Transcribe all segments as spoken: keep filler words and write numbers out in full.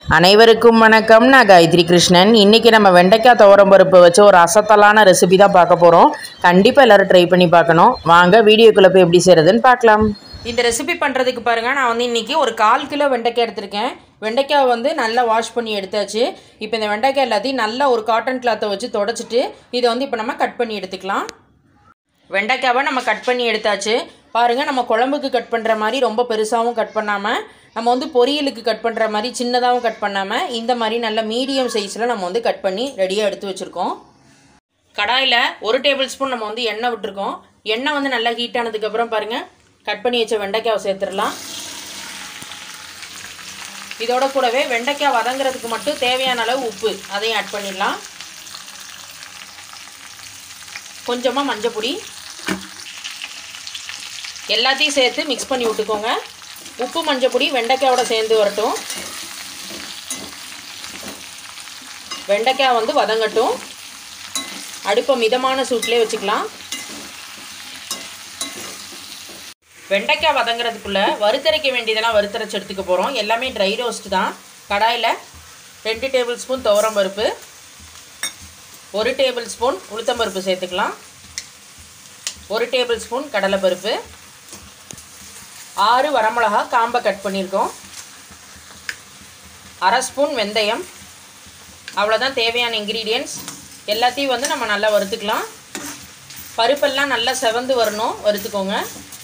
அனைவருக்கும் வணக்கம். நான் காயத்ரி கிருஷ்ணன். இன்றைக்கி நம்ம வெண்டைக்காய் துவரம் பருப்பு வச்சு ஒரு அசத்தலான ரெசிபி தான் பார்க்க போகிறோம். கண்டிப்பாக எல்லோரும் ட்ரை பண்ணி பார்க்கணும். வாங்க வீடியோக்குள்ளே போய் எப்படி செய்கிறதுன்னு பார்க்கலாம். இந்த ரெசிபி பண்ணுறதுக்கு பாருங்கள், நான் வந்து இன்றைக்கி ஒரு கால் கிலோ வெண்டைக்காய் எடுத்திருக்கேன். வெண்டைக்காய் வந்து நல்லா வாஷ் பண்ணி எடுத்தாச்சு. இப்போ இந்த வெண்டைக்காய் எல்லாத்தையும் நல்லா ஒரு காட்டன் கிளாத்தை வச்சு தொடச்சிட்டு இதை வந்து இப்போ நம்ம கட் பண்ணி எடுத்துக்கலாம். வெண்டைக்காவை நம்ம கட் பண்ணி எடுத்தாச்சு. பாருங்கள், நம்ம குழம்புக்கு கட் பண்ணுற மாதிரி ரொம்ப பெருசாகவும் கட் பண்ணாமல், நம்ம வந்து பொரியலுக்கு கட் பண்ணுற மாதிரி சின்னதாகவும் கட் பண்ணாமல், இந்த மாதிரி நல்ல மீடியம் சைஸில் நம்ம வந்து கட் பண்ணி ரெடியாக எடுத்து வச்சுருக்கோம். கடாயில் ஒரு டேபிள் ஸ்பூன் நம்ம வந்து எண்ணெய் விட்டுருக்கோம். எண்ணெய் வந்து நல்லா ஹீட் ஆனதுக்கப்புறம் பாருங்கள், கட் பண்ணி வச்ச வெண்டைக்காவை சேர்த்துடலாம். இதோட கூடவே வெண்டைக்காய் வதங்கிறதுக்கு மட்டும் தேவையான அளவு உப்பு அதையும் ஆட் பண்ணிடலாம். கொஞ்சமாக மஞ்சள் பொடி எல்லாத்தையும் சேர்த்து மிக்ஸ் பண்ணி விட்டுக்கோங்க. உப்பு மஞ்சள் பொடி வெண்டைக்காயோட சேர்ந்து வரட்டும். வெண்டைக்காய் வந்து வதங்கட்டும். அடுப்பை மிதமான சூட்டிலே வச்சுக்கலாம். வெண்டைக்காய் வதங்கிறதுக்குள்ளே வறுத்தரைக்க வேண்டியதெல்லாம் வறுத்தரைச்சி எடுத்துக்க போகிறோம். எல்லாமே ட்ரை ரோஸ்ட் தான். கடாயில் ரெண்டு டேபிள் ஸ்பூன் துவரம் பருப்பு, ஒரு டேபிள் ஸ்பூன் உளுத்தம்பருப்பு சேர்த்துக்கலாம். ஒரு டேபிள் ஸ்பூன் கடலைப்பருப்பு, ஆறு வரமிளகா காம்பை கட் பண்ணியிருக்கோம், அரை ஸ்பூன் வெந்தயம். அவ்வளோதான் தேவையான இன்க்ரீடியன்ட்ஸ். எல்லாத்தையும் வந்து நம்ம நல்லா வறுத்துக்கலாம். பருப்பெல்லாம் நல்லா செவந்து வரணும், வறுத்துக்கோங்க.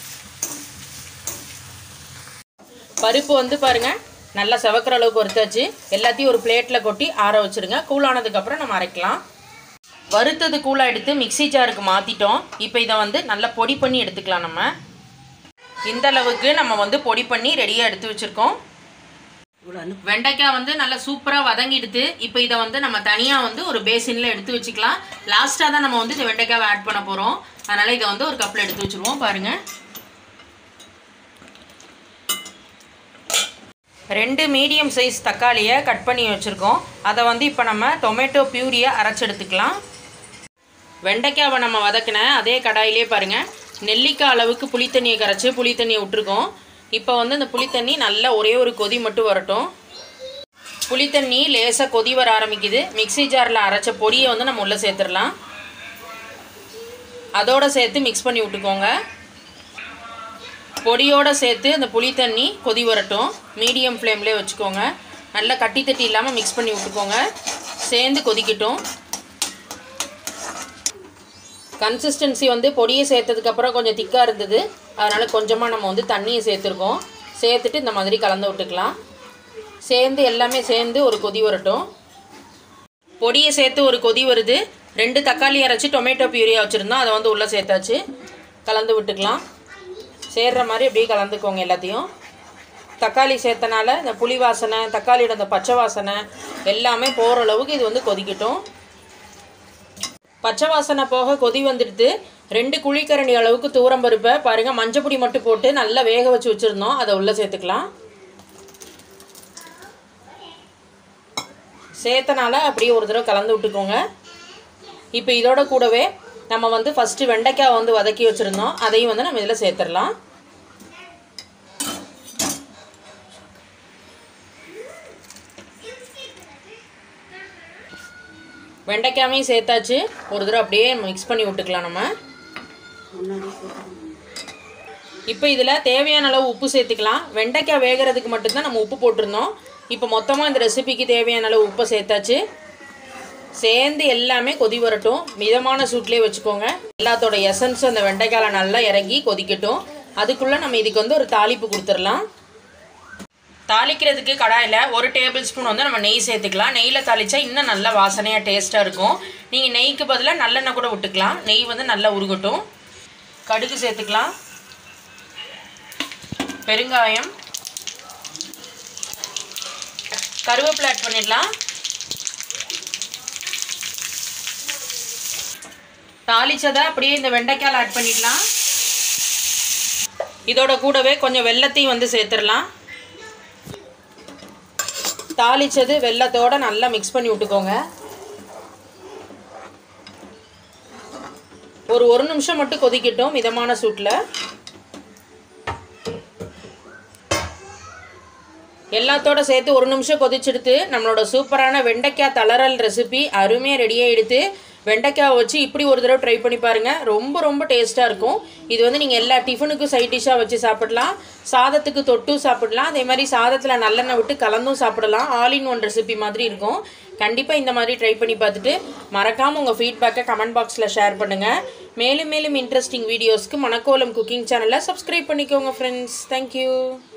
பருப்பு வந்து பாருங்கள் நல்லா செவக்கிற அளவுக்கு வறுத்தாச்சு. எல்லாத்தையும் ஒரு பிளேட்டில் கொட்டி ஆற வச்சுருங்க. கூலானதுக்கப்புறம் நம்ம அரைக்கலாம். வறுத்தது கூலாக எடுத்து மிக்சி ஜாருக்கு மாற்றிட்டோம். இப்போ இதை வந்து நல்லா பொடி பண்ணி எடுத்துக்கலாம். நம்ம இந்த அளவுக்கு நம்ம வந்து பொடி பண்ணி ரெடியாக எடுத்து வச்சுருக்கோம். வெண்டைக்காய் வந்து நல்லா சூப்பராக வதங்கிடுது. இப்போ இதை வந்து நம்ம தனியாக வந்து ஒரு பேசினில் எடுத்து வச்சுக்கலாம். லாஸ்ட்டாக தான் நம்ம வந்து இந்த வெண்டைக்காவை ஆட் பண்ண போகிறோம். அதனால் இதை வந்து ஒரு கப்பில் எடுத்து வச்சுருவோம். பாருங்கள், ரெண்டு மீடியம் சைஸ் தக்காளியை கட் பண்ணி வச்சுருக்கோம். அதை வந்து இப்போ நம்ம டொமேட்டோ பியூரியை அரைச்சி எடுத்துக்கலாம். வெண்டைக்காவை நம்ம வதக்கின அதே கடாயிலே பாருங்கள், நெல்லிக்காய் அளவுக்கு புளித்தண்ணியை கரைச்சி புளித்தண்ணியை விட்டுருக்கோம். இப்போ வந்து இந்த புளித்தண்ணி நல்லா ஒரே ஒரு கொதி மட்டும் வரட்டும். புளித்தண்ணி லேசாக கொதி வர ஆரம்பிக்குது. மிக்சி ஜாரில் அரைச்ச பொடியை வந்து நம்ம உள்ளே சேர்த்துடலாம். அதோடு சேர்த்து மிக்ஸ் பண்ணி விட்டுக்கோங்க. பொடியோடு சேர்த்து அந்த புளித்தண்ணி கொதி வரட்டும். மீடியம் ஃப்ளேம்லேயே வச்சுக்கோங்க. நல்லா கட்டி தட்டி இல்லாமல் மிக்ஸ் பண்ணி விட்டுக்கோங்க. சேர்ந்து கொதிக்கட்டும். கன்சிஸ்டன்சி வந்து பொடியை சேர்த்ததுக்கப்புறம் கொஞ்சம் திக்காக இருந்தது. அதனால் கொஞ்சமாக நம்ம வந்து தண்ணியை சேர்த்துருக்கோம். சேர்த்துட்டு இந்த மாதிரி கலந்து விட்டுக்கலாம். சேர்ந்து எல்லாமே சேர்ந்து ஒரு கொதி வரட்டும். பொடியை சேர்த்து ஒரு கொதி வருது. ரெண்டு தக்காளி அரைச்சி டொமேட்டோ பியூரியாக வச்சுருந்தோம். அதை வந்து உள்ளே சேர்த்தாச்சு. கலந்து விட்டுக்கலாம். சேர்கிற மாதிரி அப்படியே கலந்துக்கோங்க. எல்லாத்தையும் தக்காளி சேர்த்தனால இந்த புளி வாசனை, தக்காளியோட இந்த பச்சை வாசனை எல்லாமே போகிற அளவுக்கு இது வந்து கொதிக்கட்டும். பச்சை வாசனை போக கொதி வந்துடுது. ரெண்டு குழிக்கரண்டி அளவுக்கு துவரம் பருப்பை பாருங்கள், மஞ்சள் பொடி மட்டும் போட்டு நல்லா வேக வச்சு வச்சுருந்தோம். அதை உள்ளே சேர்த்துக்கலாம். சேர்த்தனால அப்படியே ஒரு தடவை கலந்து விட்டுக்கோங்க. இப்போ இதோட கூடவே நம்ம வந்து ஃபஸ்ட்டு வெண்டைக்காய் வந்து வதக்கி வச்சுருந்தோம். அதையும் வந்து நம்ம இதில் சேர்த்துடலாம். வெண்டைக்காயும் சேர்த்தாச்சு. ஒரு தடவை அப்படியே மிக்ஸ் பண்ணி விட்டுக்கலாம். நம்ம இப்போ இதில் தேவையான அளவு உப்பு சேர்த்துக்கலாம். வெண்டைக்காய் வேகிறதுக்கு மட்டும்தான் நம்ம உப்பு போட்டிருந்தோம். இப்போ மொத்தமாக இந்த ரெசிபிக்கு தேவையான அளவு உப்பை சேர்த்தாச்சு. சேர்ந்து எல்லாமே கொதி வரட்டும். மிதமான சூட்லேயே வச்சுக்கோங்க. எல்லாத்தோட எசன்ஸும் அந்த வெண்டைக்காயில் நல்லா இறங்கி கொதிக்கட்டும். அதுக்குள்ளே நம்ம இதுக்கு வந்து ஒரு தாளிப்பு கொடுத்துடலாம். தாளிக்கிறதுக்கு கடாயில் ஒரு டேபிள் ஸ்பூன் வந்து நம்ம நெய் சேர்த்துக்கலாம். நெய்யில் தாளித்தா இன்னும் நல்லா வாசனையாக டேஸ்ட்டாக இருக்கும். நீங்கள் நெய்க்கு பதிலாக நல்லெண்ணெய் கூட விட்டுக்கலாம். நெய் வந்து நல்லா உருகட்டும். கடுகு சேர்த்துக்கலாம். பெருங்காயம், கருவேப்பிலை ஆட் பண்ணிடலாம். தாளிச்சதை அப்படியே இந்த வெண்டைக்காயில் ஆட் பண்ணிடலாம். இதோட கூடவே கொஞ்சம் வெல்லத்தையும் வந்து சேர்த்துடலாம். தாளிச்சது வெல்லத்தோடு நல்லா மிக்ஸ் பண்ணி விட்டுக்கோங்க. ஒரு ஒரு நிமிஷம் மட்டும் கொதிக்கட்டும் மிதமான சூட்டில். எல்லாத்தோட சேர்த்து ஒரு நிமிஷம் கொதிச்செடுத்து நம்மளோட சூப்பரான வெண்டைக்காய் தளரல் ரெசிபி அருமையாக ரெடியாக எடுத்து வெண்டைக்காய் வச்சு இப்படி ஒரு தடவை ட்ரை பண்ணி பாருங்கள். ரொம்ப ரொம்ப டேஸ்ட்டாக இருக்கும். இது வந்து நீங்கள் எல்லா டிஃபனுக்கும் சைட் டிஷ்ஷாக வச்சு சாப்பிடலாம், சாதத்துக்கு தொட்டும் சாப்பிடலாம், அதே மாதிரி சாதத்தில் நல்லெண்ணெய் விட்டு கலந்தும் சாப்பிடலாம். ஆல் இன் ஒன் ரெசிபி மாதிரி இருக்கும். கண்டிப்பாக இந்த மாதிரி ட்ரை பண்ணி பார்த்துட்டு மறக்காமல் உங்கள் ஃபீட்பேக்கை கமெண்ட் பாக்ஸில் ஷேர் பண்ணுங்கள். மேலும் மேலும் இன்ட்ரெஸ்டிங் வீடியோஸ்க்கு மணக்கோலம் குக்கிங் சேனலை சப்ஸ்கிரைப் பண்ணிக்கோங்க ஃப்ரெண்ட்ஸ். தேங்க்யூ.